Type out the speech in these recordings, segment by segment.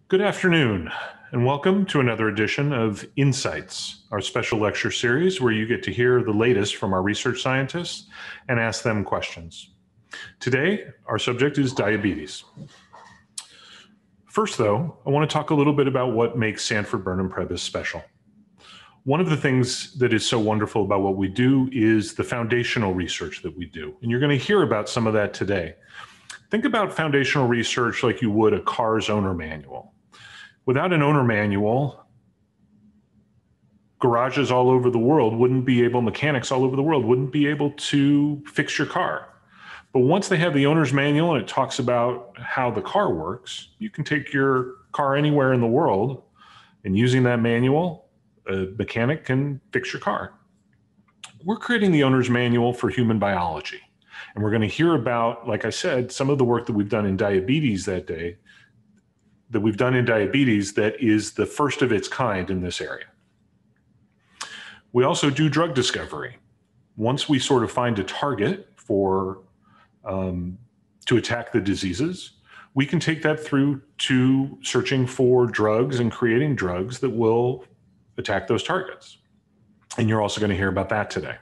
Good afternoon, and welcome to another edition of Insights, our special lecture series where you get to hear the latest from our research scientists and ask them questions. Today, our subject is diabetes. First, though, I want to talk a little bit about what makes Sanford Burnham Prebys special. One of the things that is so wonderful about what we do is the foundational research that we do, and you're going to hear about some of that today. Think about foundational research like you would a car's owner manual. Without an owner manual, garages all over the world wouldn't be able, mechanics all over the world wouldn't be able to fix your car. But once they have the owner's manual and it talks about how the car works, you can take your car anywhere in the world, and using that manual, a mechanic can fix your car. We're creating the owner's manual for human biology. And we're going to hear about, like I said, some of the work that we've done in diabetes that is the first of its kind in this area. We also do drug discovery. Once we sort of find a target for to attack the diseases, we can take that through to searching for drugs and creating drugs that will attack those targets. And you're also going to hear about that today.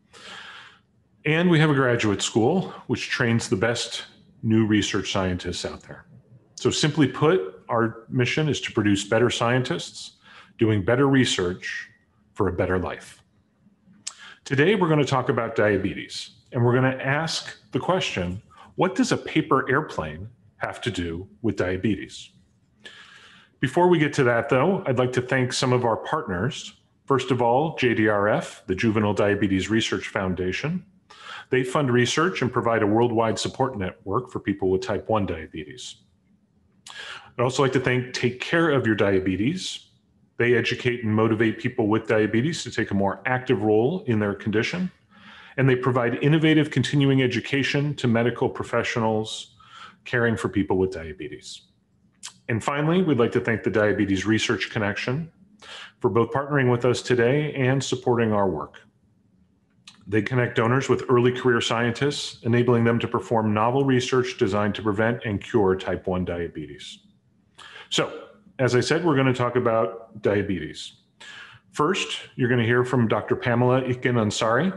And we have a graduate school which trains the best new research scientists out there. So simply put, our mission is to produce better scientists doing better research for a better life. Today, we're going to talk about diabetes, and we're going to ask the question, what does a paper airplane have to do with diabetes? Before we get to that, though, I'd like to thank some of our partners. First of all, JDRF, the Juvenile Diabetes Research Foundation. They fund research and provide a worldwide support network for people with type 1 diabetes. I'd also like to thank Take Care of Your Diabetes. They educate and motivate people with diabetes to take a more active role in their condition. And they provide innovative continuing education to medical professionals caring for people with diabetes. And finally, we'd like to thank the Diabetes Research Connection for both partnering with us today and supporting our work. They connect donors with early career scientists, enabling them to perform novel research designed to prevent and cure type 1 diabetes. So, as I said, we're going to talk about diabetes. First, you're going to hear from Dr. Pamela Itkin-Ansari.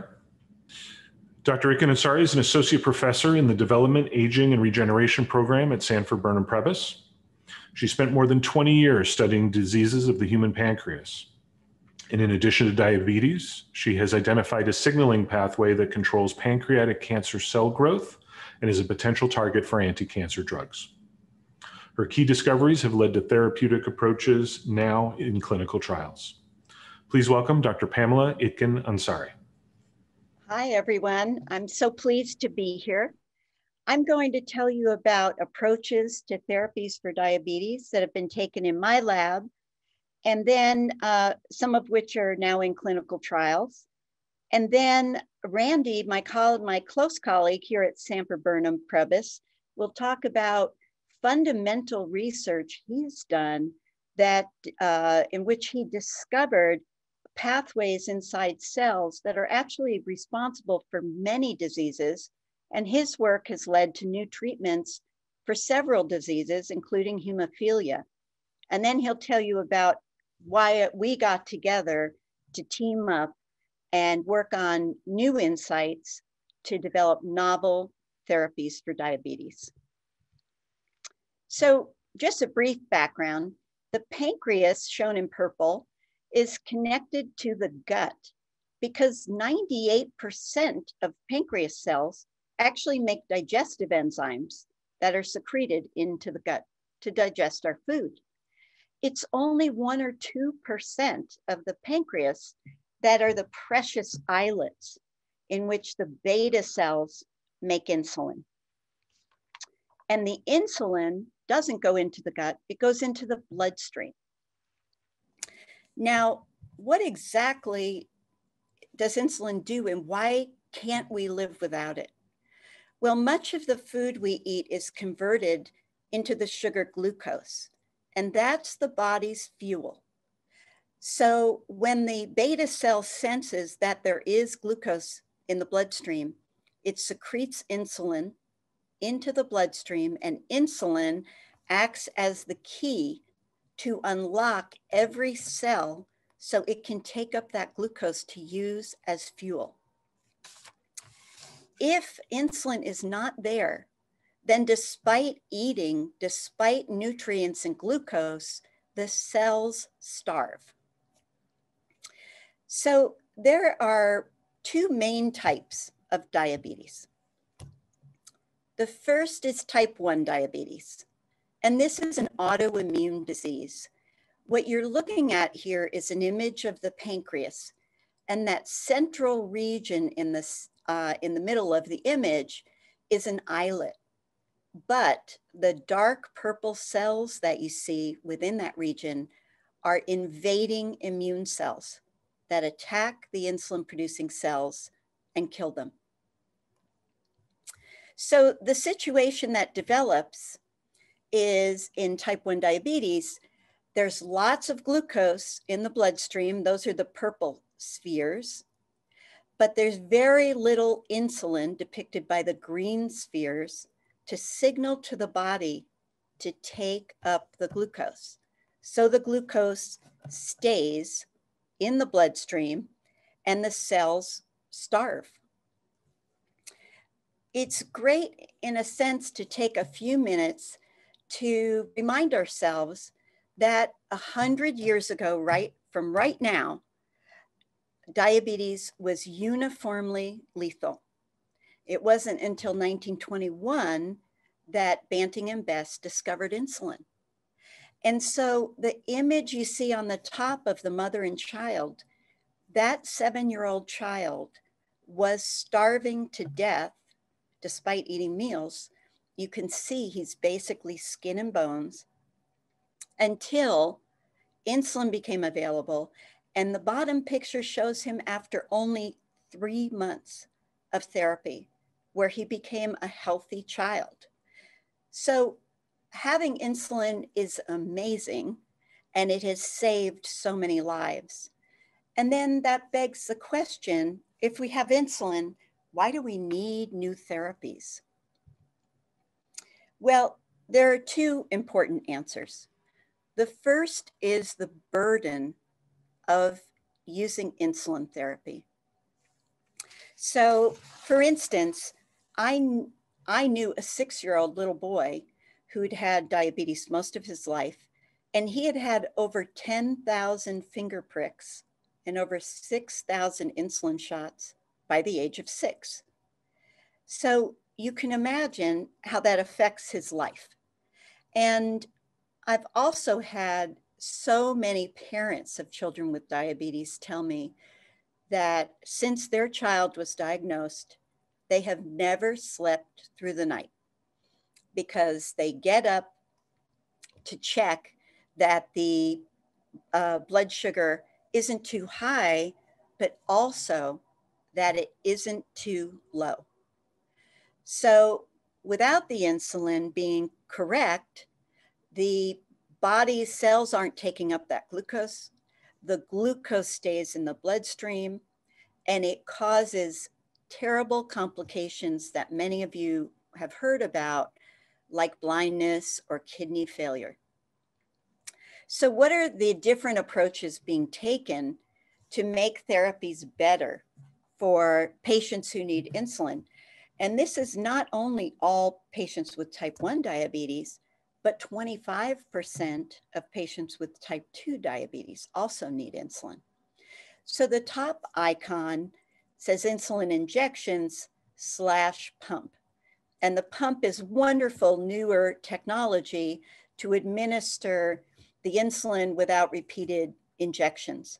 Dr. Itkin-Ansari is an associate professor in the Development, Aging, and Regeneration program at Sanford Burnham Prebys. She spent more than 20 years studying diseases of the human pancreas. And in addition to diabetes, she has identified a signaling pathway that controls pancreatic cancer cell growth and is a potential target for anti-cancer drugs. Her key discoveries have led to therapeutic approaches now in clinical trials. Please welcome Dr. Pamela Itkin-Ansari. Hi, everyone. I'm so pleased to be here. I'm going to tell you about approaches to therapies for diabetes that have been taken in my lab, and then some of which are now in clinical trials. And then Randy, my close colleague here at Sanford Burnham Prebys, will talk about fundamental research he's done that in which he discovered pathways inside cells that are actually responsible for many diseases. And his work has led to new treatments for several diseases, including hemophilia. And then he'll tell you about why we got together to team up and work on new insights to develop novel therapies for diabetes. So just a brief background, the pancreas, shown in purple, is connected to the gut because 98% of pancreas cells actually make digestive enzymes that are secreted into the gut to digest our food. It's only 1 or 2% of the pancreas that are the precious islets in which the beta cells make insulin. And the insulin doesn't go into the gut, it goes into the bloodstream. Now, what exactly does insulin do and why can't we live without it? Well, much of the food we eat is converted into the sugar glucose, and that's the body's fuel. So when the beta cell senses that there is glucose in the bloodstream, it secretes insulin into the bloodstream, and insulin acts as the key to unlock every cell so it can take up that glucose to use as fuel. If insulin is not there, then despite eating, despite nutrients and glucose, the cells starve. So there are two main types of diabetes. The first is type 1 diabetes, and this is an autoimmune disease. What you're looking at here is an image of the pancreas, and that central region in the middle of the image is an islet. But the dark purple cells that you see within that region are invading immune cells that attack the insulin-producing cells and kill them. So the situation that develops is in type 1 diabetes, there's lots of glucose in the bloodstream. Those are the purple spheres. But there's very little insulin depicted by the green spheres to signal to the body to take up the glucose. So the glucose stays in the bloodstream and the cells starve. It's great in a sense to take a few minutes to remind ourselves that 100 years ago, from right now, diabetes was uniformly lethal. It wasn't until 1921 that Banting and Best discovered insulin. And so the image you see on the top of the mother and child, that 7-year-old child was starving to death despite eating meals. You can see he's basically skin and bones until insulin became available. And the bottom picture shows him after only 3 months of therapy, where he became a healthy child. So having insulin is amazing, and it has saved so many lives. And then that begs the question, if we have insulin, why do we need new therapies? Well, there are two important answers. The first is the burden of using insulin therapy. So, for instance, I knew a 6-year-old little boy who'd had diabetes most of his life, and he had had over 10,000 finger pricks and over 6,000 insulin shots by the age of 6. So you can imagine how that affects his life. And I've also had so many parents of children with diabetes tell me that since their child was diagnosed, they have never slept through the night because they get up to check that the blood sugar isn't too high, but also that it isn't too low. So without the insulin being correct, the body's cells aren't taking up that glucose. The glucose stays in the bloodstream, and it causes terrible complications that many of you have heard about, like blindness or kidney failure. So what are the different approaches being taken to make therapies better for patients who need insulin? And this is not only all patients with type 1 diabetes, but 25% of patients with type 2 diabetes also need insulin. So the top icon says insulin injections / pump. And the pump is wonderful newer technology to administer the insulin without repeated injections.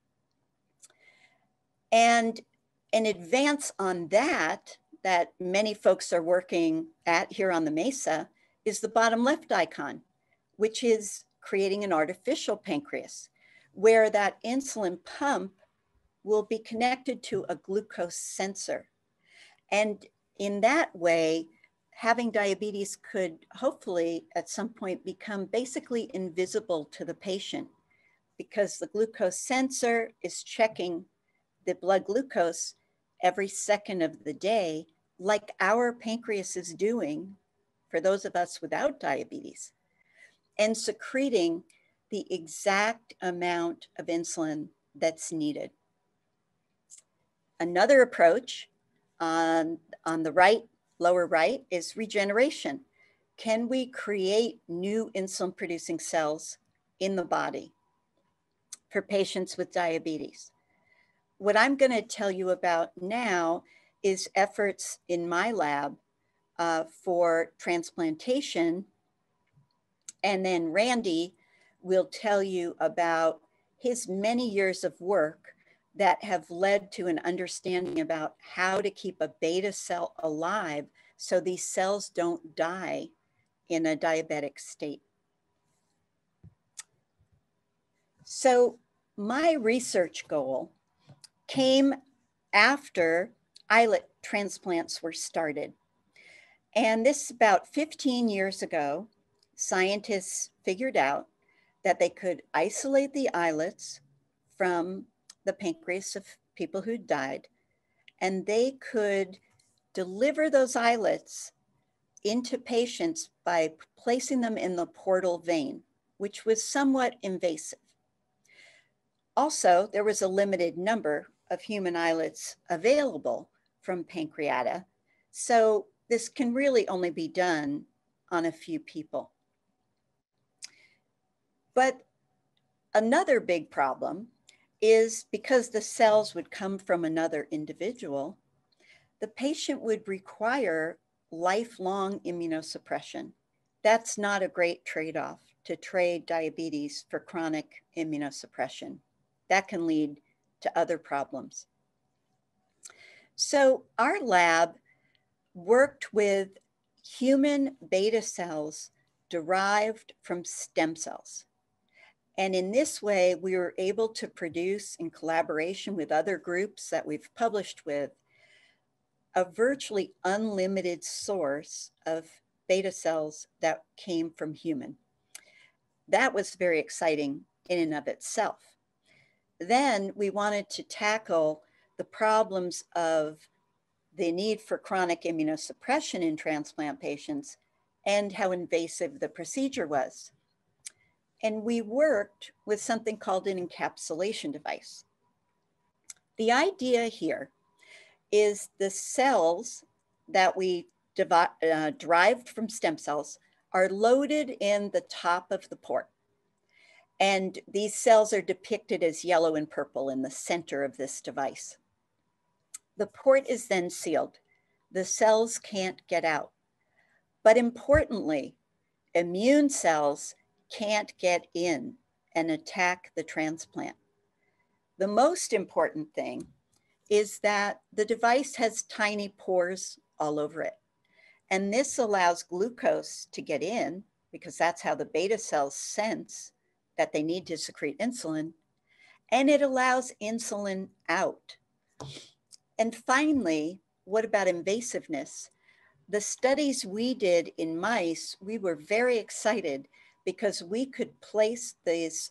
And an advance on that many folks are working at here on the Mesa is the bottom left icon, which is creating an artificial pancreas, where that insulin pump will be connected to a glucose sensor. And in that way, having diabetes could hopefully at some point become basically invisible to the patient, because the glucose sensor is checking the blood glucose every second of the day, like our pancreas is doing for those of us without diabetes, and secreting the exact amount of insulin that's needed. Another approach on the right, lower right, is regeneration. Can we create new insulin producing cells in the body for patients with diabetes? What I'm going to tell you about now is efforts in my lab for transplantation. And then Randy will tell you about his many years of work that have led to an understanding about how to keep a beta cell alive so these cells don't die in a diabetic state. So my research goal came after islet transplants were started. And this about 15 years ago, scientists figured out that they could isolate the islets from the pancreas of people who died, and they could deliver those islets into patients by placing them in the portal vein, which was somewhat invasive. Also, there was a limited number of human islets available from pancreata, so this can really only be done on a few people. But another big problem is because the cells would come from another individual, the patient would require lifelong immunosuppression. That's not a great trade-off, to trade diabetes for chronic immunosuppression. That can lead to other problems. So our lab worked with human beta cells derived from stem cells. And in this way, we were able to produce, in collaboration with other groups that we've published with, a virtually unlimited source of beta cells that came from human. That was very exciting in and of itself. Then we wanted to tackle the problems of the need for chronic immunosuppression in transplant patients and how invasive the procedure was. And we worked with something called an encapsulation device. The idea here is the cells that we derived from stem cells are loaded in the top of the port. And these cells are depicted as yellow and purple in the center of this device. The port is then sealed. The cells can't get out. But importantly, immune cells can't get in and attack the transplant. The most important thing is that the device has tiny pores all over it. And this allows glucose to get in, because that's how the beta cells sense that they need to secrete insulin, and it allows insulin out. And finally, what about invasiveness? The studies we did in mice, we were very excited because we could place this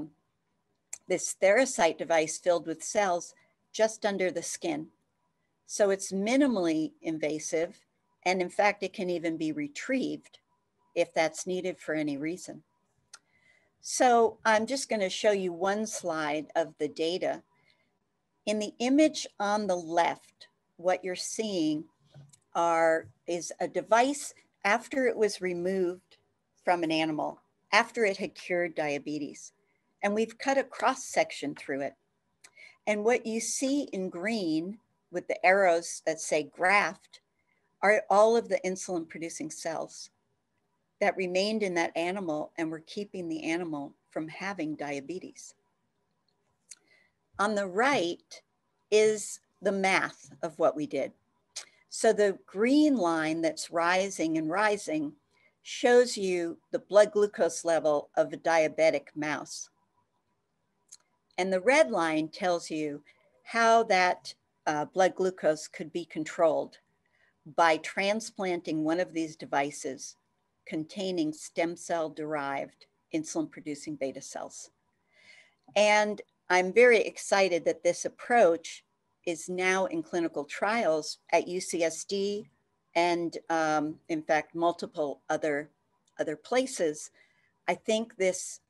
Theracyte device filled with cells just under the skin. So it's minimally invasive, and in fact, it can even be retrieved if that's needed for any reason. So I'm just going to show you one slide of the data. In the image on the left, what you're seeing is a device after it was removed from an animal, after it had cured diabetes. And we've cut a cross section through it. And what you see in green with the arrows that say graft are all of the insulin producing cells that remained in that animal and were keeping the animal from having diabetes. On the right is the math of what we did. So the green line that's rising and rising shows you the blood glucose level of a diabetic mouse. And the red line tells you how that blood glucose could be controlled by transplanting one of these devices containing stem cell derived insulin producing beta cells. And I'm very excited that this approach is now in clinical trials at UCSD and in fact, multiple other places. I think this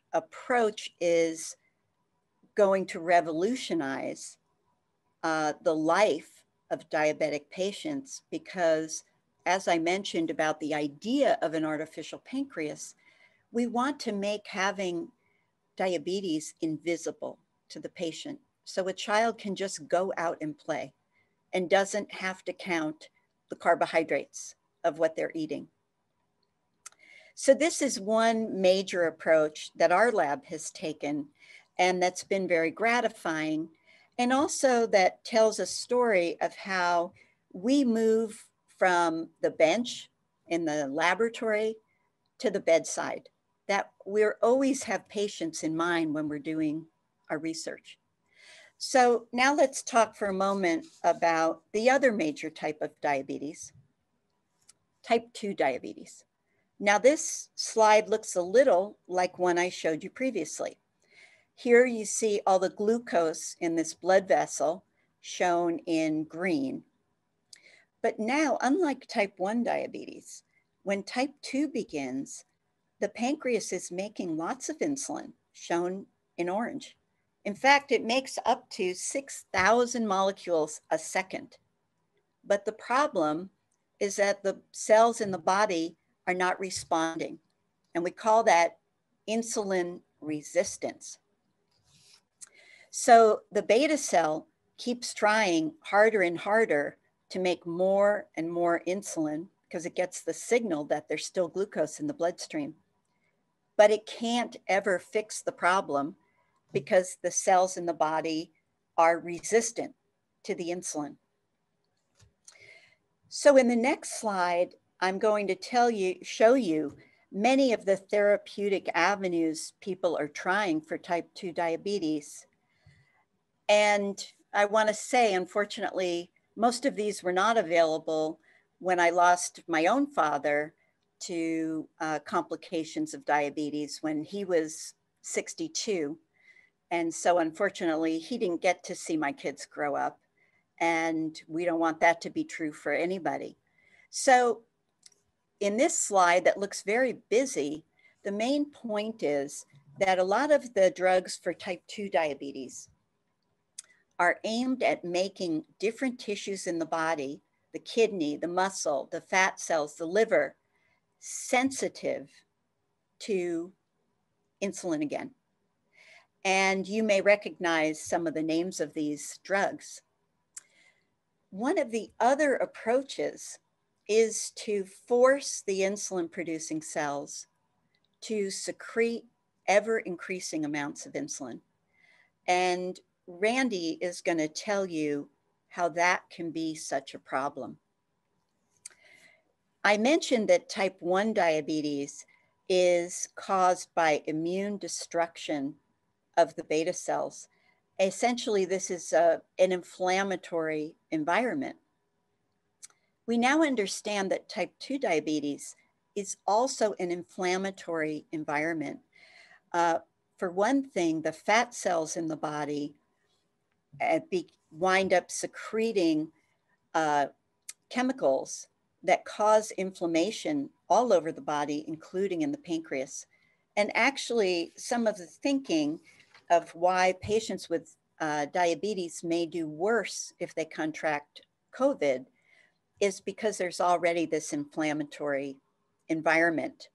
approach is going to revolutionize the life of diabetic patients, because as I mentioned about the idea of an artificial pancreas, we want to make having diabetes invisible to the patient. So a child can just go out and play and doesn't have to count the carbohydrates of what they're eating. So this is one major approach that our lab has taken, and that's been very gratifying. And also that tells a story of how we move from the bench in the laboratory to the bedside, that we're always have patients in mind when we're doing our research. So now let's talk for a moment about the other major type of diabetes, type 2 diabetes. Now this slide looks a little like one I showed you previously. Here you see all the glucose in this blood vessel shown in green. But now, unlike type 1 diabetes, when type 2 begins, the pancreas is making lots of insulin, shown in orange. In fact, it makes up to 6,000 molecules a second. But the problem is that the cells in the body are not responding. And we call that insulin resistance. So the beta cell keeps trying harder and harder to make more and more insulin because it gets the signal that there's still glucose in the bloodstream. But it can't ever fix the problem because the cells in the body are resistant to the insulin. So in the next slide, I'm going to show you many of the therapeutic avenues people are trying for type 2 diabetes. And I want to say, unfortunately, most of these were not available when I lost my own father to complications of diabetes when he was 62. And so unfortunately, he didn't get to see my kids grow up. And we don't want that to be true for anybody. So in this slide that looks very busy, the main point is that a lot of the drugs for type 2 diabetes are aimed at making different tissues in the body, the kidney, the muscle, the fat cells, the liver, sensitive to insulin again. And you may recognize some of the names of these drugs. One of the other approaches is to force the insulin producing cells to secrete ever increasing amounts of insulin. And Randy is going to tell you how that can be such a problem. I mentioned that type 1 diabetes is caused by immune destruction of the beta cells. Essentially, this is an inflammatory environment. We now understand that type 2 diabetes is also an inflammatory environment. For one thing, the fat cells in the body wind up secreting chemicals that cause inflammation all over the body, including in the pancreas. And actually, some of the thinking of why patients with diabetes may do worse if they contract COVID is because there's already this inflammatory environment.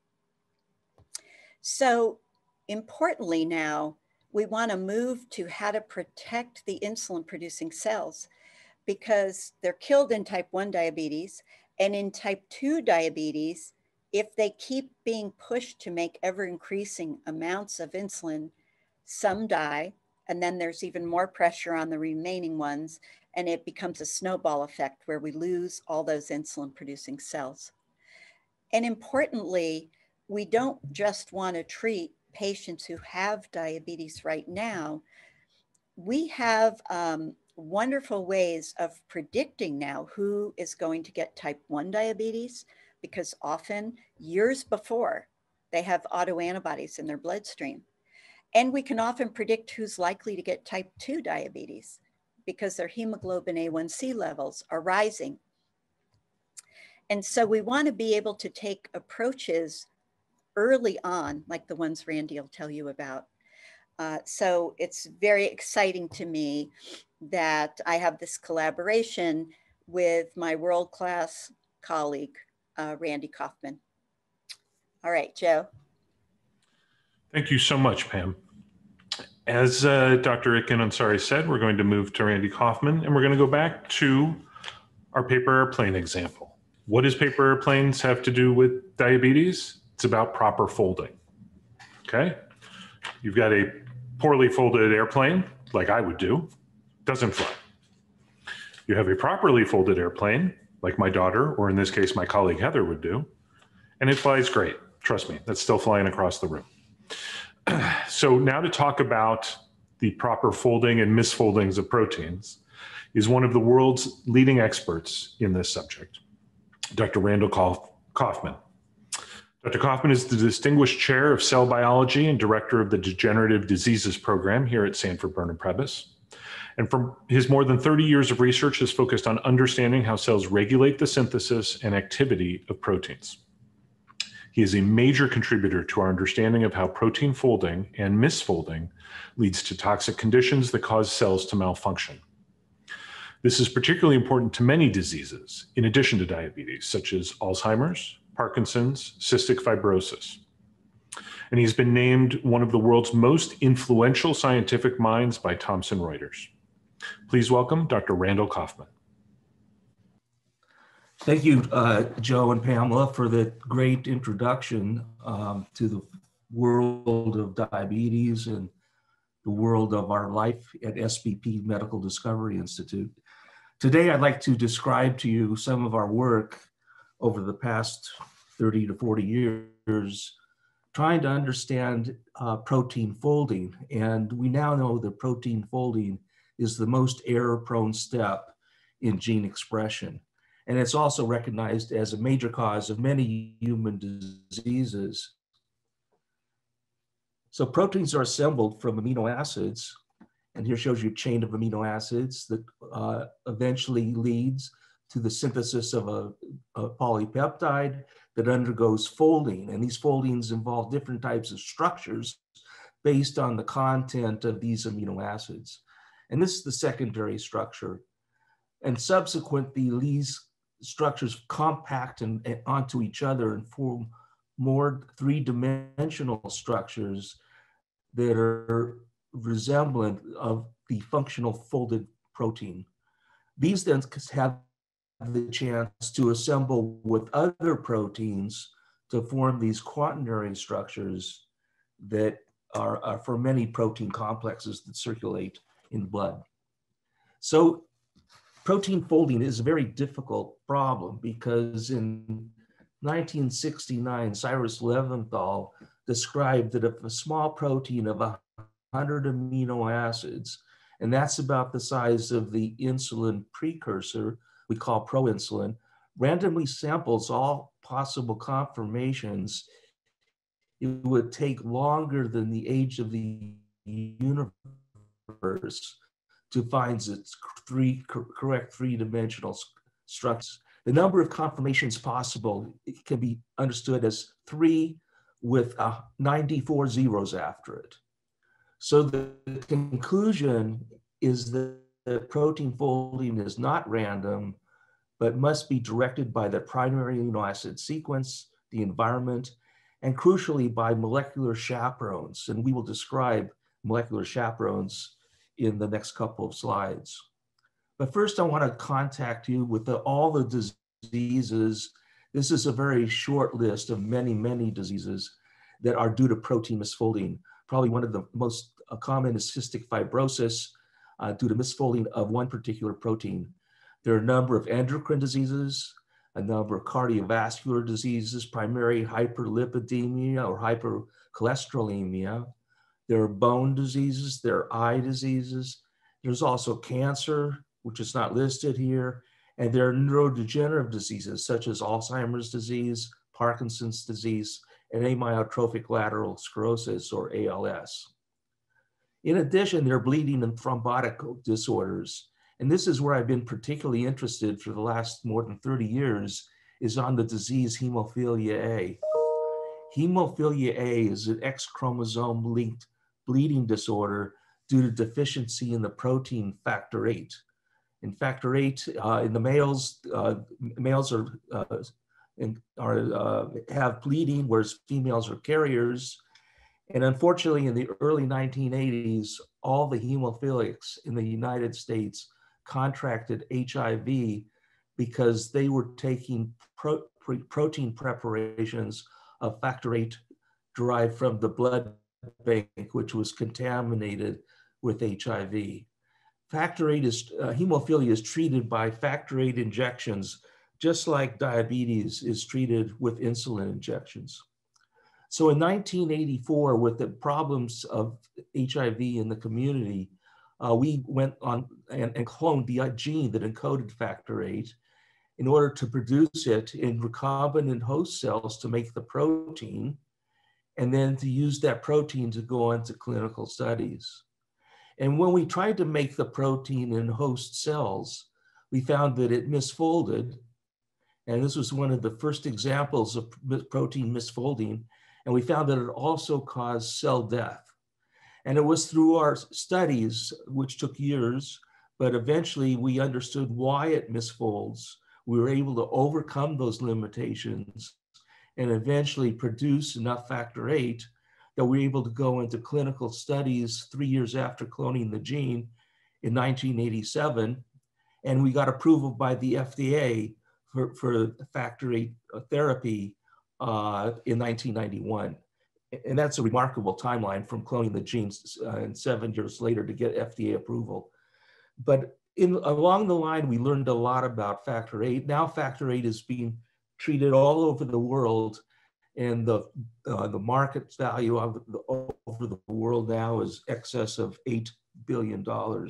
So importantly now, we want to move to how to protect the insulin producing cells, because they're killed in type 1 diabetes, and in type 2 diabetes, if they keep being pushed to make ever increasing amounts of insulin, some die, and then there's even more pressure on the remaining ones, and it becomes a snowball effect where we lose all those insulin producing cells. And importantly, we don't just want to treat patients who have diabetes right now. We have wonderful ways of predicting now who is going to get type 1 diabetes, because often years before they have autoantibodies in their bloodstream. And we can often predict who's likely to get type 2 diabetes because their hemoglobin A1C levels are rising. And so we want to be able to take approaches early on, like the ones Randy will tell you about. So it's very exciting to me that I have this collaboration with my world-class colleague, Randy Kaufman. All right, Joe. Thank you so much, Pam. As Dr. Itkin-Ansari said, we're going to move to Randy Kaufman, and we're going to go back to our paper airplane example. What does paper airplanes have to do with diabetes? It's about proper folding. Okay? You've got a poorly folded airplane, like I would do, doesn't fly. You have a properly folded airplane, like my daughter, or in this case, my colleague Heather would do, and it flies great. Trust me, that's still flying across the room. So now to talk about the proper folding and misfoldings of proteins is one of the world's leading experts in this subject, Dr. Randal Kaufman. Dr. Kaufman is the Distinguished Chair of Cell Biology and Director of the Degenerative Diseases Program here at Sanford Burnham Prebys. And from his more than 30 years of research has focused on understanding how cells regulate the synthesis and activity of proteins. He is a major contributor to our understanding of how protein folding and misfolding leads to toxic conditions that cause cells to malfunction. This is particularly important to many diseases, in addition to diabetes, such as Alzheimer's, Parkinson's, cystic fibrosis. And he's been named one of the world's most influential scientific minds by Thomson Reuters. Please welcome Dr. Randal Kaufman. Thank you, Joe and Pamela, for the great introduction to the world of diabetes and the world of our life at SBP Medical Discovery Institute. Today, I'd like to describe to you some of our work over the past 30 to 40 years, trying to understand protein folding. And we now know that protein folding is the most error-prone step in gene expression. And it's also recognized as a major cause of many human diseases. So proteins are assembled from amino acids, and here shows you a chain of amino acids that eventually leads to the synthesis of a polypeptide that undergoes folding. And these foldings involve different types of structures based on the content of these amino acids. And this is the secondary structure. And subsequently, these structures compact and onto each other and form more three-dimensional structures that are resemblant of the functional folded protein. These then have the chance to assemble with other proteins to form these quaternary structures that are for many protein complexes that circulate in blood. So protein folding is a very difficult problem because in 1969, Cyrus Leventhal described that if a small protein of 100 amino acids, and that's about the size of the insulin precursor we call proinsulin, randomly samples all possible conformations, it would take longer than the age of the universe to find its correct three-dimensional structures. The number of conformations possible can be understood as 3 with 94 zeros after it. So the conclusion is that protein folding is not random, but must be directed by the primary amino acid sequence, the environment, and crucially by molecular chaperones. And we will describe molecular chaperones in the next couple of slides. But first, I want to contact you with all the diseases. This is a very short list of many, many diseases that are due to protein misfolding. Probably one of the most common is cystic fibrosis due to misfolding of one particular protein. There are a number of endocrine diseases, a number of cardiovascular diseases, primary hyperlipidemia or hypercholesterolemia. There are bone diseases, there are eye diseases. There's also cancer, which is not listed here. And there are neurodegenerative diseases such as Alzheimer's disease, Parkinson's disease, and amyotrophic lateral sclerosis or ALS. In addition, there are bleeding and thrombotic disorders. And this is where I've been particularly interested for the last more than 30 years, is on the disease hemophilia A. Hemophilia A is an X chromosome linked bleeding disorder due to deficiency in the protein factor VIII. In factor VIII, in the males, males have bleeding, whereas females are carriers. And unfortunately, in the early 1980s, all the hemophilics in the United States contracted HIV because they were taking protein preparations of factor VIII derived from the blood bank, which was contaminated with HIV. Factor VIII hemophilia is treated by factor VIII injections, just like diabetes is treated with insulin injections. So in 1984, with the problems of HIV in the community, we went on and cloned the gene that encoded factor VIII in order to produce it in recombinant host cells to make the protein, and then to use that protein to go on to clinical studies. And when we tried to make the protein in host cells, we found that it misfolded. And this was one of the first examples of protein misfolding. And we found that it also caused cell death. And it was through our studies, which took years, but eventually we understood why it misfolds. We were able to overcome those limitations and eventually produce enough factor VIII that we were able to go into clinical studies 3 years after cloning the gene in 1987. And we got approval by the FDA for factor VIII therapy in 1991. And that's a remarkable timeline from cloning the genes and 7 years later to get FDA approval. But along the line, we learned a lot about factor VIII. Now factor VIII is being treated all over the world, and the market value of over the world now is excess of $8 billion.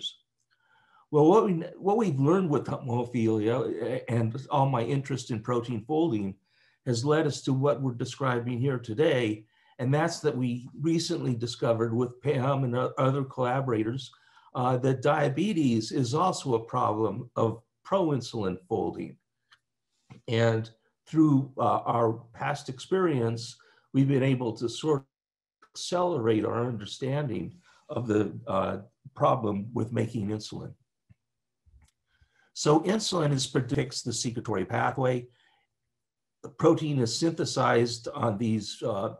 Well, what we've learned with hemophilia and all my interest in protein folding has led us to what we're describing here today. And that's that we recently discovered with Pam and other collaborators that diabetes is also a problem of proinsulin folding. And through our past experience, we've been able to sort of accelerate our understanding of the problem with making insulin. So insulin predicts the secretory pathway. The protein is synthesized on these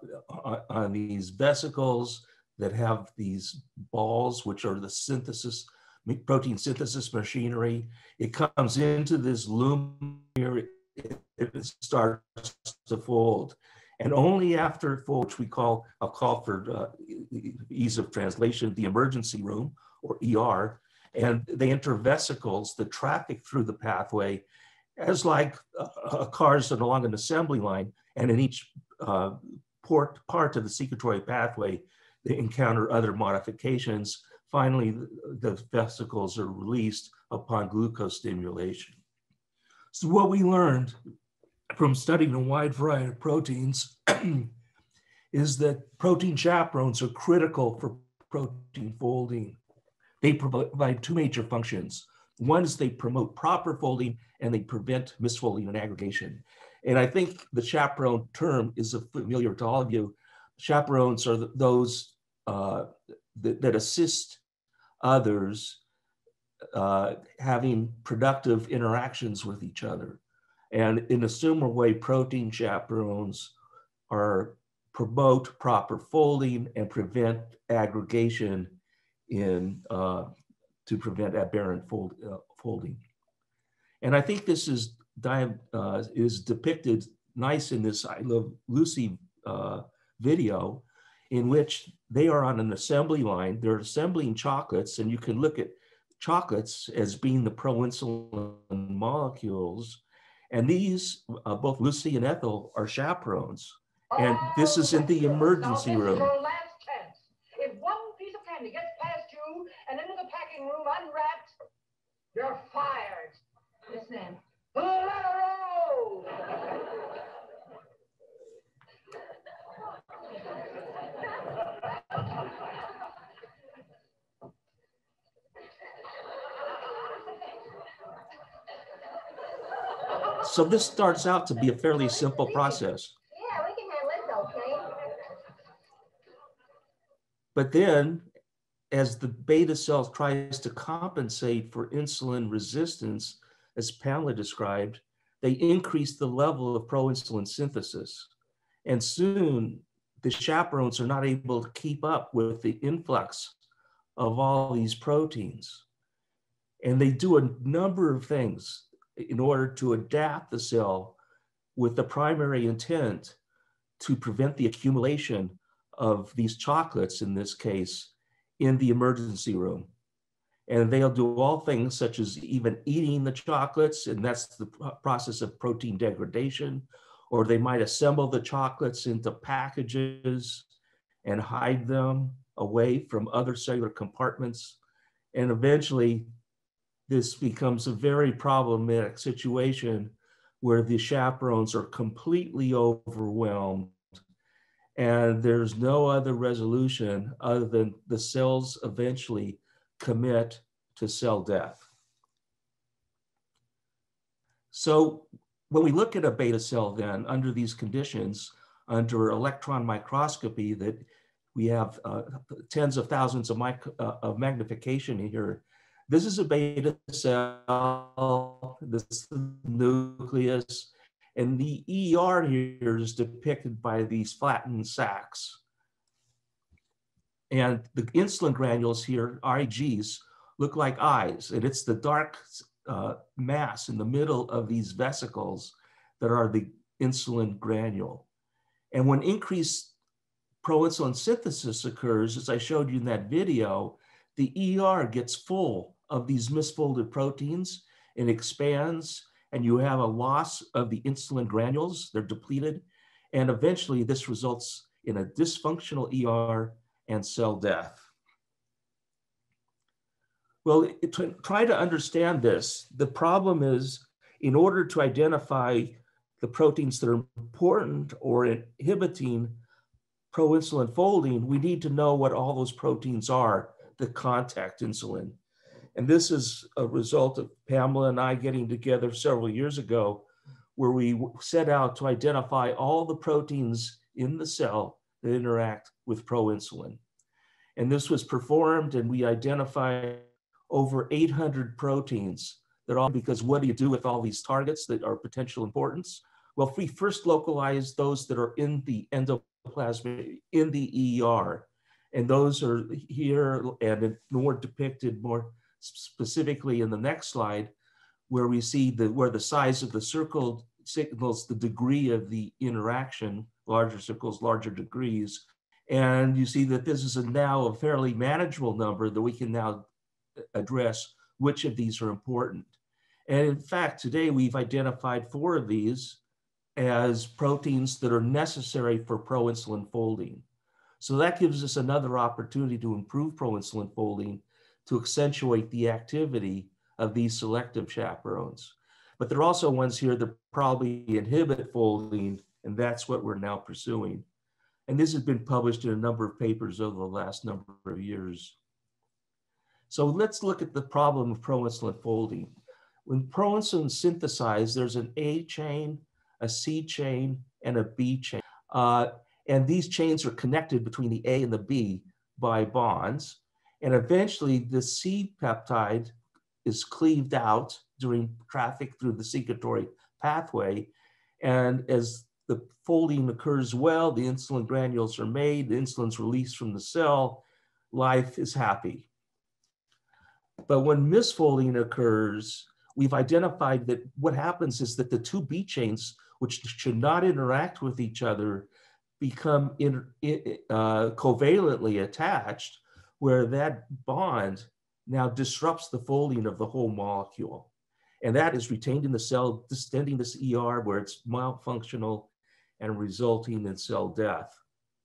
vesicles that have these balls, which are the protein synthesis machinery. It comes into this lumen here, it starts to fold. And only after it folds, I'll call for ease of translation, the emergency room, or ER, and they enter vesicles that traffic through the pathway as like cars that are along an assembly line, and in each part of the secretory pathway, they encounter other modifications. Finally, the vesicles are released upon glucose stimulation. So what we learned from studying a wide variety of proteins is that protein chaperones are critical for protein folding. They provide two major functions. One is they promote proper folding, and they prevent misfolding and aggregation. And I think the chaperone term is familiar to all of you. Chaperones are those that assist others having productive interactions with each other. And in a similar way, protein chaperones promote proper folding and prevent aggregation to prevent aberrant folding. And I think this is depicted nice in this I Love Lucy video, in which they are on an assembly line. They're assembling chocolates, and you can look at chocolates as being the proinsulin molecules. And these, both Lucy and Ethel, are chaperones. And this is in the emergency room. Your last chance. If one piece of candy gets past you and into the packing room unwrapped, you're fired. Yes, ma'am. Let her roll. So this starts out to be a fairly simple process. Yeah, we can handle it, okay? But then as the beta cell tries to compensate for insulin resistance, as Pamela described, they increase the level of proinsulin synthesis. And soon the chaperones are not able to keep up with the influx of all these proteins. And they do a number of things in order to adapt the cell with the primary intent to prevent the accumulation of these chocolates, in this case, in the emergency room. And they'll do all things such as even eating the chocolates, and that's the process of protein degradation, or they might assemble the chocolates into packages and hide them away from other cellular compartments. And eventually, this becomes a very problematic situation where the chaperones are completely overwhelmed and there's no other resolution other than the cells eventually commit to cell death. So when we look at a beta cell then under these conditions, under electron microscopy that we have tens of thousands of magnification here, this is a beta cell, this is the nucleus, and the ER here is depicted by these flattened sacs. And the insulin granules here, RIGs, look like eyes, and it's the dark mass in the middle of these vesicles that are the insulin granule. And when increased proinsulin synthesis occurs, as I showed you in that video, the ER gets full of these misfolded proteins and expands, and you have a loss of the insulin granules, they're depleted, and eventually this results in a dysfunctional ER and cell death. Well, to try to understand this, the problem is in order to identify the proteins that are important or inhibiting proinsulin folding, we need to know what all those proteins are that contact insulin. And this is a result of Pamela and I getting together several years ago, where we set out to identify all the proteins in the cell that interact with proinsulin. And this was performed, and we identified over 800 proteins. They're all because what do you do with all these targets that are potential importance? Well, if we first localize those that are in the endoplasm, in the ER, and those are here and more depicted more specifically in the next slide, where we see where the size of the circle signals the degree of the interaction, larger circles, larger degrees. And you see that this is now a fairly manageable number that we can now address which of these are important. And in fact, today we've identified 4 of these as proteins that are necessary for proinsulin folding. So that gives us another opportunity to improve proinsulin folding, to accentuate the activity of these selective chaperones. But there are also ones here that probably inhibit folding, and that's what we're now pursuing. And this has been published in a number of papers over the last number of years. So let's look at the problem of proinsulin folding. When proinsulin is synthesized, there's an A chain, a C chain, and a B chain. And these chains are connected between the A and the B by bonds. And eventually the C peptide is cleaved out during traffic through the secretory pathway. And as the folding occurs well, the insulin granules are made, the insulin's released from the cell, life is happy. But when misfolding occurs, we've identified that what happens is that the 2 B chains, which should not interact with each other, become covalently attached, where that bond now disrupts the folding of the whole molecule. And that is retained in the cell, distending this ER where it's malfunctional and resulting in cell death.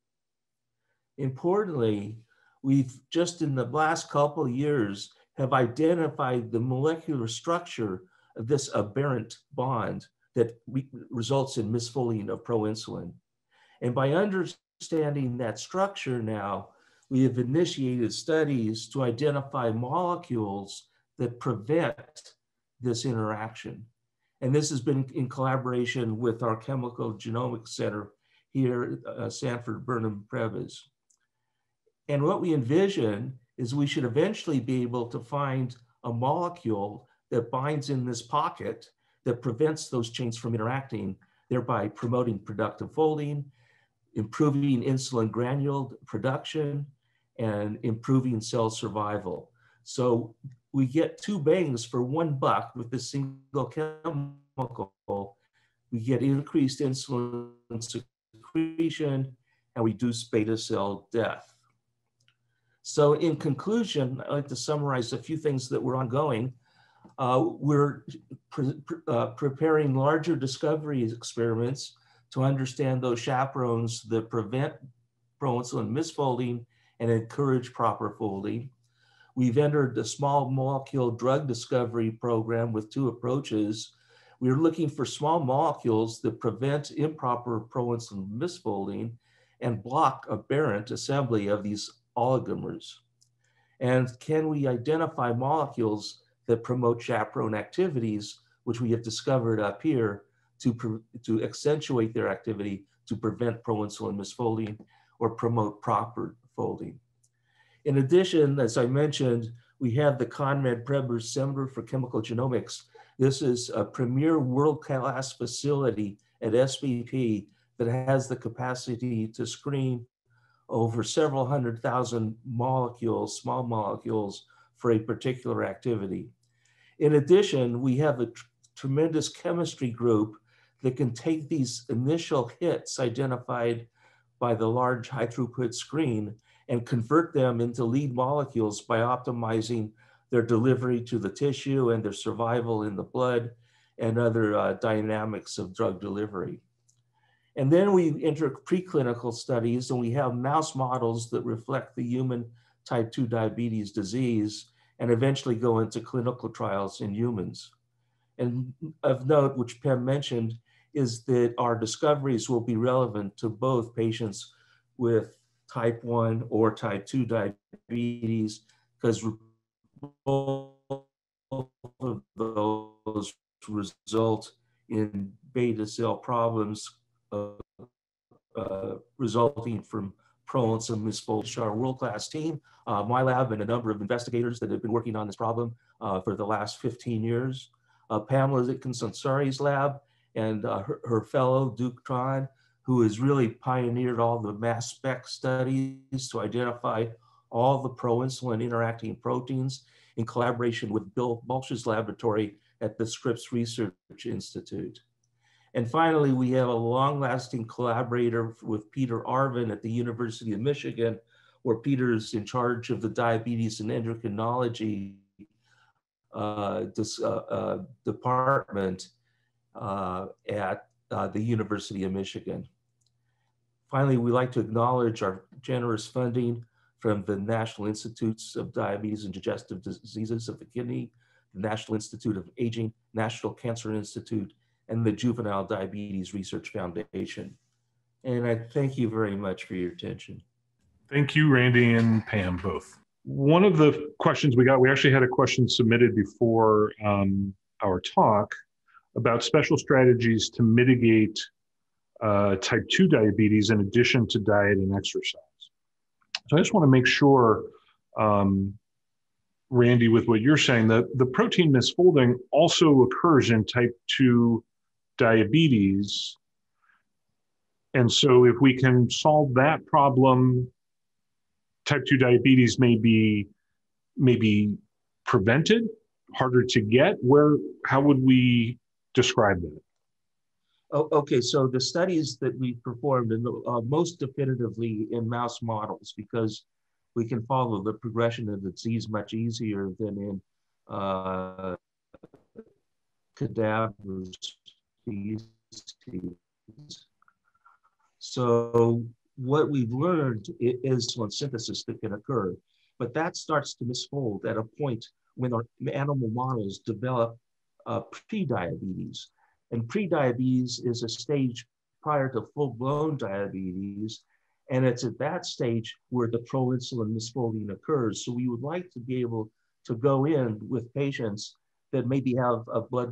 Importantly, we've just in the last couple of years have identified the molecular structure of this aberrant bond that results in misfolding of proinsulin. And by understanding that structure now, we have initiated studies to identify molecules that prevent this interaction. And this has been in collaboration with our Chemical Genomics Center here at Sanford Burnham Previs. And what we envision is we should eventually be able to find a molecule that binds in this pocket that prevents those chains from interacting, thereby promoting productive folding, improving insulin granule production, and improving cell survival. So we get two bangs for $1 with this single chemical. We get increased insulin secretion and reduce beta cell death. So in conclusion, I'd like to summarize a few things that were ongoing. We're preparing larger discovery experiments to understand those chaperones that prevent proinsulin misfolding and encourage proper folding. We've entered the small molecule drug discovery program with two approaches. We're looking for small molecules that prevent improper proinsulin misfolding and block aberrant assembly of these oligomers. And can we identify molecules that promote chaperone activities, which we have discovered up here, to accentuate their activity to prevent proinsulin misfolding or promote proper folding. In addition, as I mentioned, we have the CONMED Preber Center for Chemical Genomics. This is a premier world-class facility at SBP that has the capacity to screen over several 100,000 molecules, small molecules, for a particular activity. In addition, we have a tremendous chemistry group that can take these initial hits identified by the large high throughput screen and convert them into lead molecules by optimizing their delivery to the tissue and their survival in the blood and other dynamics of drug delivery. And then we enter preclinical studies, and we have mouse models that reflect the human type 2 diabetes disease and eventually go into clinical trials in humans. And of note, which Pam mentioned, is that our discoveries will be relevant to both patients with type 1 or type 2 diabetes, because both of those result in beta cell problems resulting from proinsulin misfolding. Our world-class team, my lab and a number of investigators that have been working on this problem for the last 15 years. Pamela Itkin-Ansari's lab and her fellow Duke Tron, who has really pioneered all the mass spec studies to identify all the proinsulin interacting proteins in collaboration with Bill Balch's laboratory at the Scripps Research Institute. And finally, we have a long-lasting collaborator with Peter Arvin at the University of Michigan, where Peter's in charge of the diabetes and endocrinology department at the University of Michigan. Finally, we'd like to acknowledge our generous funding from the National Institutes of Diabetes and Digestive Diseases of the Kidney, the National Institute of Aging, National Cancer Institute, and the Juvenile Diabetes Research Foundation. And I thank you very much for your attention. Thank you, Randy and Pam, both. One of the questions we got, we actually had a question submitted before our talk about special strategies to mitigate type 2 diabetes in addition to diet and exercise. So I just want to make sure, Randy, with what you're saying, that the protein misfolding also occurs in type 2 diabetes. And so if we can solve that problem, type 2 diabetes may be prevented, harder to get. How would we describe that? Oh, okay, so the studies that we performed most definitively in mouse models, because we can follow the progression of the disease much easier than in cadaver species. So what we've learned is insulin synthesis that can occur, but that starts to misfold at a point when our animal models develop pre-diabetes. And pre-diabetes is a stage prior to full-blown diabetes, and it's at that stage where the proinsulin misfolding occurs. So we would like to be able to go in with patients that maybe have a blood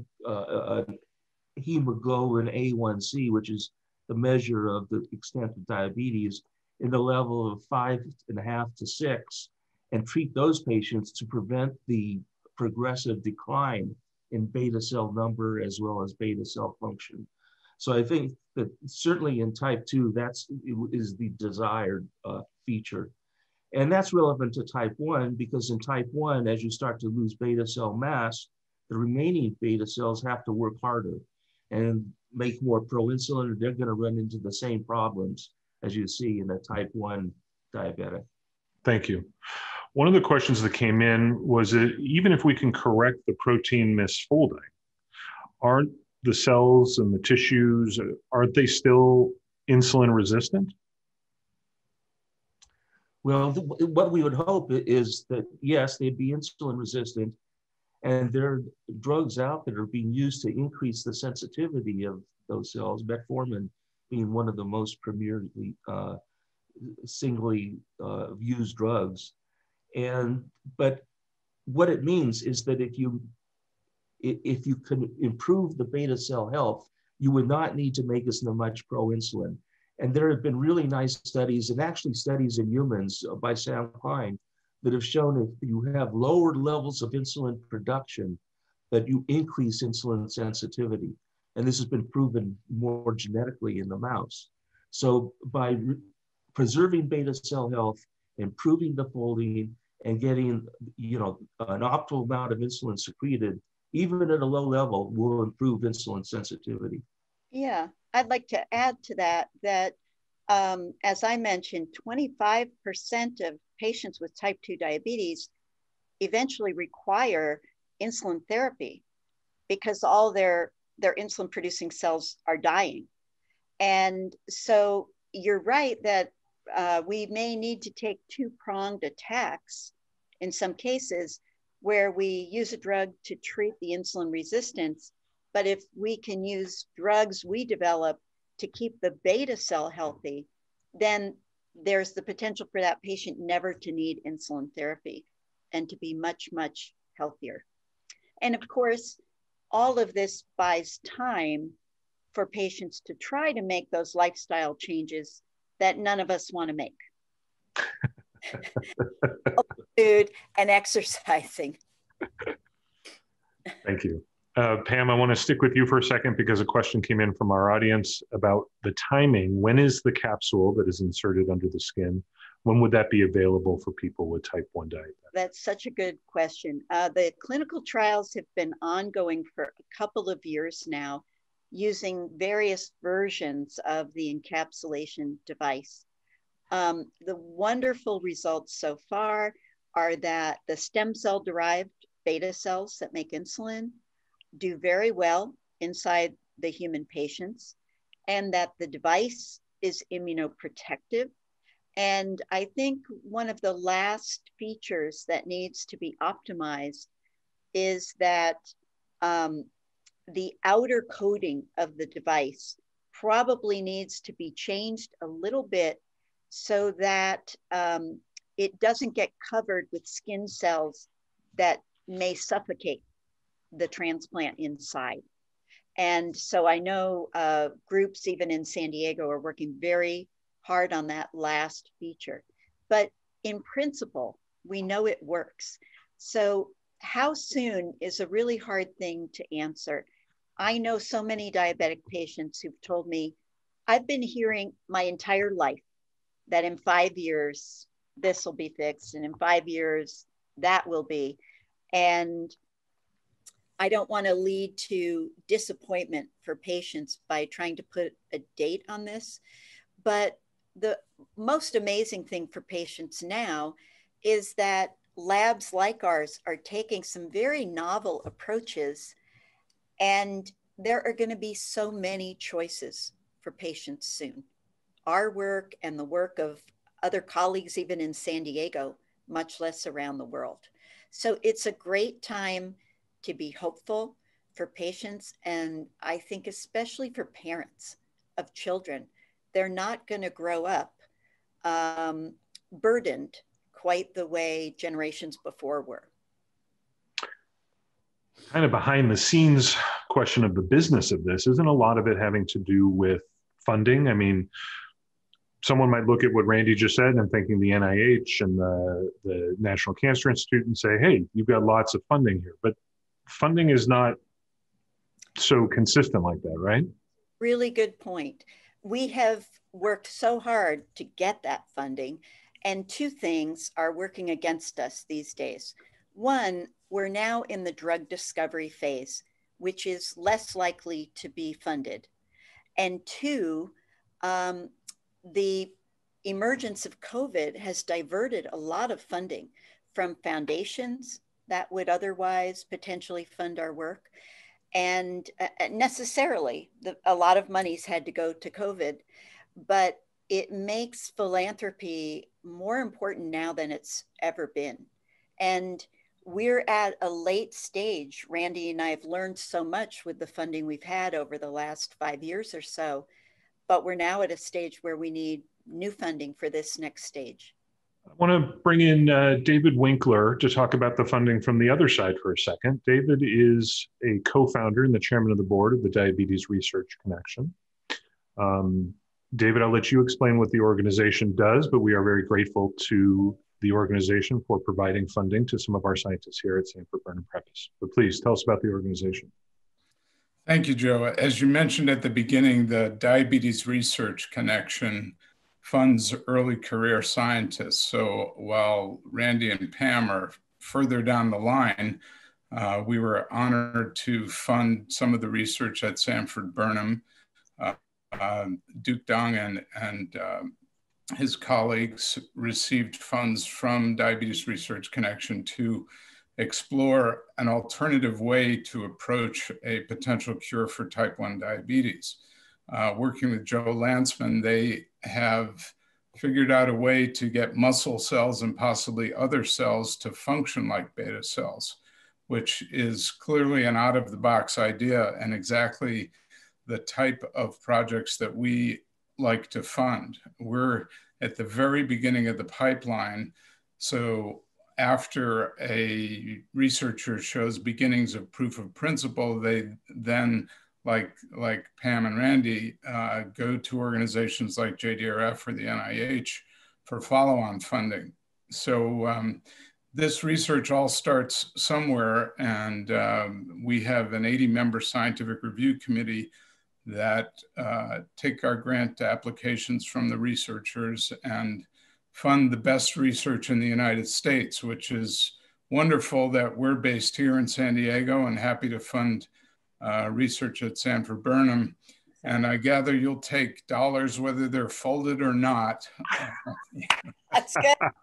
hemoglobin A1C, which is the measure of the extent of diabetes, in the level of 5.5 to 6 and treat those patients to prevent the progressive decline in beta cell number as well as beta cell function. So I think that certainly in type 2, is the desired feature. And that's relevant to type 1 because in type 1, as you start to lose beta cell mass, the remaining beta cells have to work harder and make more proinsulin, or they're going to run into the same problems as you see in a type 1 diabetic. Thank you. One of the questions that came in was that even if we can correct the protein misfolding, aren't the cells and the tissues, aren't they still insulin resistant? Well, what we would hope is that, yes, they'd be insulin resistant, and there are drugs out that are being used to increase the sensitivity of those cells, metformin being one of the most premierly singly used drugs. But what it means is that if you can improve the beta cell health, you would not need to make as much proinsulin. And there have been really nice studies, and actually studies in humans by Sam Klein, that have shown if you have lower levels of insulin production, that you increase insulin sensitivity. And this has been proven more genetically in the mouse. So by preserving beta cell health, improving the folding, and getting an optimal amount of insulin secreted, even at a low level, will improve insulin sensitivity. Yeah, I'd like to add to that, as I mentioned, 25% of patients with type 2 diabetes eventually require insulin therapy because all their insulin producing cells are dying. And so you're right that we may need to take two-pronged attacks in some cases where we use a drug to treat the insulin resistance. But if we can use drugs we develop to keep the beta cell healthy, then there's the potential for that patient never to need insulin therapy and to be much, much healthier. And of course, all of this buys time for patients to try to make those lifestyle changes that none of us want to make. Food and exercising. Thank you. Pam, I want to stick with you for a second because a question came in from our audience about the timing. When is the capsule that is inserted under the skin? When would that be available for people with type 1 diabetes? That's such a good question. The clinical trials have been ongoing for a couple of years now, using various versions of the encapsulation device. The wonderful results so far are that the stem cell derived beta cells that make insulin do very well inside the human patients, and that the device is immunoprotective. And I think one of the last features that needs to be optimized is that the outer coating of the device probably needs to be changed a little bit so that it doesn't get covered with skin cells that may suffocate the transplant inside. And so I know groups even in San Diego are working very hard on that last feature. But in principle, we know it works. So how soon is a really hard thing to answer. I know so many diabetic patients who've told me, I've been hearing my entire life that in 5 years, this will be fixed, and in 5 years, that will be. And I don't want to lead to disappointment for patients by trying to put a date on this. But the most amazing thing for patients now is that labs like ours are taking some very novel approaches, and there are going to be so many choices for patients soon. Our work and the work of other colleagues, even in San Diego, much less around the world. So it's a great time to be hopeful for patients, and I think especially for parents of children. They're not going to grow up burdened quite the way generations before were. Kind of behind the scenes question of the business of this, isn't a lot of it having to do with funding? I mean, someone might look at what Randy just said and thinking the NIH and the National Cancer Institute and say, hey, you've got lots of funding here. But funding is not so consistent like that, right? Really good point. We have worked so hard to get that funding, and two things are working against us these days. One, we're now in the drug discovery phase, which is less likely to be funded. And two, the emergence of COVID has diverted a lot of funding from foundations that would otherwise potentially fund our work. And necessarily, a lot of monies had to go to COVID, but it makes philanthropy more important now than it's ever been. And we're at a late stage. Randy and I have learned so much with the funding we've had over the last 5 years or so, but we're now at a stage where we need new funding for this next stage. I want to bring in David Winkler to talk about the funding from the other side for a second. David is a co-founder and the chairman of the board of the Diabetes Research Connection. David, I'll let you explain what the organization does, but we are very grateful to the organization for providing funding to some of our scientists here at Sanford Burnham Prepis. But please tell us about the organization. Thank you, Joe. As you mentioned at the beginning, the Diabetes Research Connection funds early career scientists. So while Randy and Pam are further down the line, we were honored to fund some of the research at Sanford Burnham. Duke Dong and his colleagues received funds from Diabetes Research Connection to explore an alternative way to approach a potential cure for type 1 diabetes. Working with Joe Lantzman, they have figured out a way to get muscle cells and possibly other cells to function like beta cells, which is clearly an out-of-the-box idea and exactly the type of projects that we like to fund. We're at the very beginning of the pipeline. So after a researcher shows beginnings of proof of principle, they then, like Pam and Randy, go to organizations like JDRF or the NIH for follow-on funding. So this research all starts somewhere, and we have an 80-member scientific review committee that take our grant applications from the researchers and fund the best research in the United States, which is wonderful that we're based here in San Diego and happy to fund research at Sanford Burnham. And I gather you'll take dollars whether they're folded or not. That's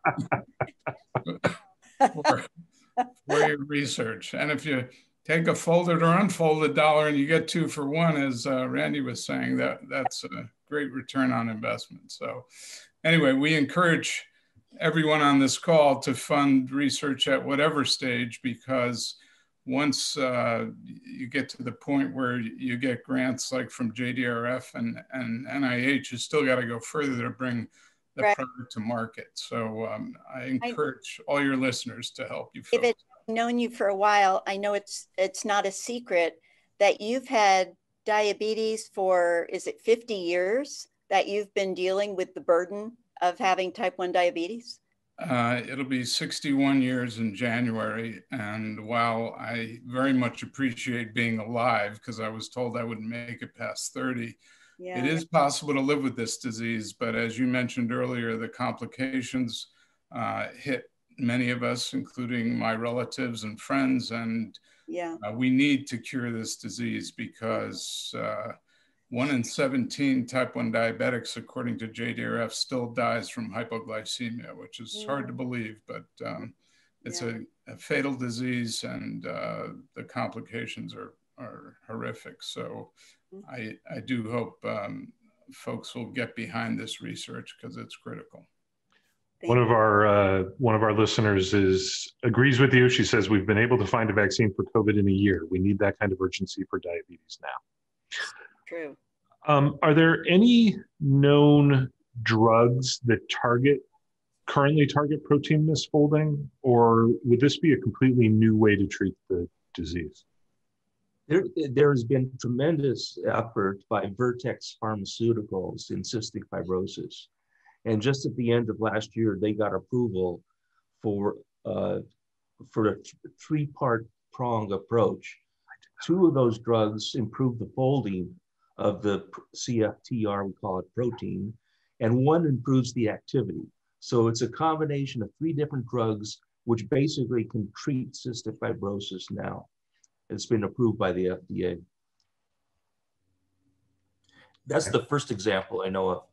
good. for your research. And if you take a folded or unfolded dollar and you get 2 for 1, as Randy was saying, that's a great return on investment. So anyway, we encourage everyone on this call to fund research at whatever stage, because once you get to the point where you get grants like from JDRF and NIH, you still got to go further to bring the product to market. So I encourage all your listeners to help you folks. David, I've known you for a while. I know it's not a secret that you've had diabetes for, is it 50 years that you've been dealing with the burden of having type 1 diabetes? It'll be 61 years in January. And while I very much appreciate being alive, because I was told I wouldn't make it past 30, it is possible to live with this disease. But as you mentioned earlier, the complications hit many of us, including my relatives and friends. And we need to cure this disease because 1 in 17 type 1 diabetics, according to JDRF, still dies from hypoglycemia, which is hard to believe, but it's a fatal disease, and the complications are horrific. So I do hope folks will get behind this research because it's critical. One of our listeners agrees with you. She says, we've been able to find a vaccine for COVID in a year. We need that kind of urgency for diabetes now. True. Are there any known drugs that currently target protein misfolding, or would this be a completely new way to treat the disease? There has been tremendous effort by Vertex Pharmaceuticals in cystic fibrosis. And just at the end of last year, they got approval for a three-part prong approach. 2 of those drugs improve the folding of the CFTR, we call it protein, and 1 improves the activity. So it's a combination of 3 different drugs, which basically can treat cystic fibrosis now. It's been approved by the FDA. That's the first example I know of.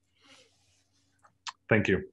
Thank you.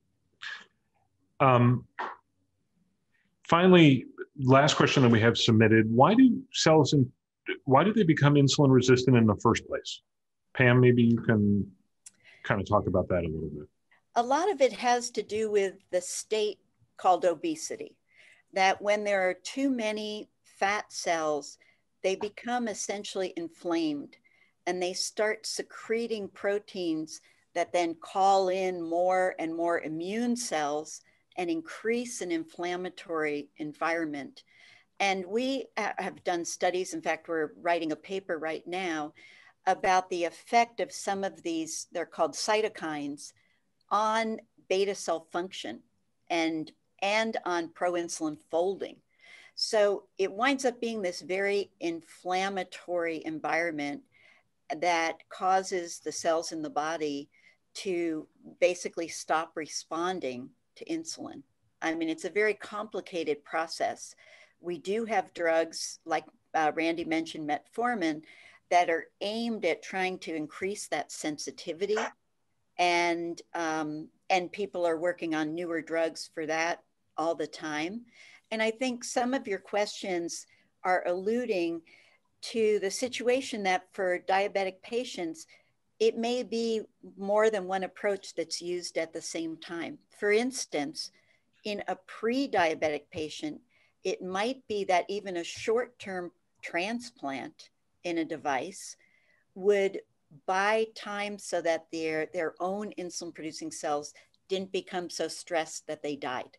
Finally, last question that we have submitted: why do they become insulin resistant in the first place? Pam, maybe you can kind of talk about that a little bit. A lot of it has to do with the state called obesity, that when there are too many fat cells, they become essentially inflamed and they start secreting proteins that then call in more and more immune cells and increase an inflammatory environment. And we have done studies, in fact, we're writing a paper right now about the effect of some of these, they're called cytokines, on beta cell function and on proinsulin folding. So it winds up being this very inflammatory environment that causes the cells in the body to basically stop responding to insulin. I mean, it's a very complicated process. We do have drugs like Randy mentioned, metformin, that are aimed at trying to increase that sensitivity. And people are working on newer drugs for that all the time. And I think some of your questions are alluding to the situation that for diabetic patients, it may be more than one approach that's used at the same time. For instance, in a pre-diabetic patient, it might be that even a short-term transplant in a device would buy time so that their own insulin producing cells didn't become so stressed that they died.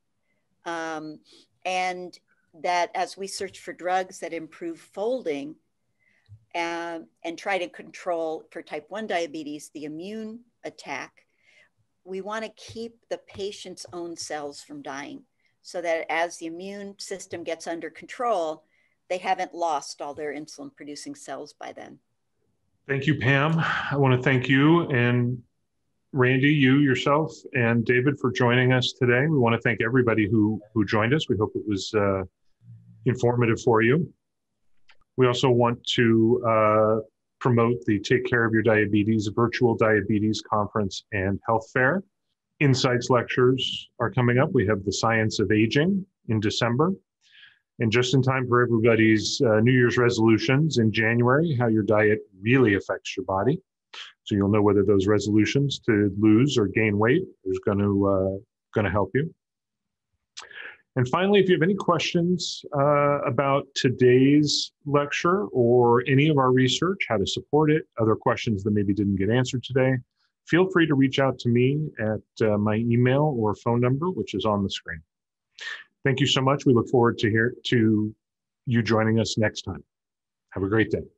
And that as we search for drugs that improve folding and try to control for type 1 diabetes, the immune attack, we want to keep the patient's own cells from dying so that as the immune system gets under control, they haven't lost all their insulin producing cells by then. Thank you, Pam. I want to thank you and Randy, you yourself, and David for joining us today. We want to thank everybody who joined us. We hope it was informative for you. We also want to promote the Take Care of Your Diabetes virtual diabetes conference and health fair. Insights lectures are coming up. We have the Science of Aging in December. And just in time for everybody's New Year's resolutions in January, how your diet really affects your body. So you'll know whether those resolutions to lose or gain weight is going to help you. And finally, if you have any questions about today's lecture or any of our research, how to support it, other questions that maybe didn't get answered today, feel free to reach out to me at my email or phone number, which is on the screen. Thank you so much. We look forward to you joining us next time. Have a great day.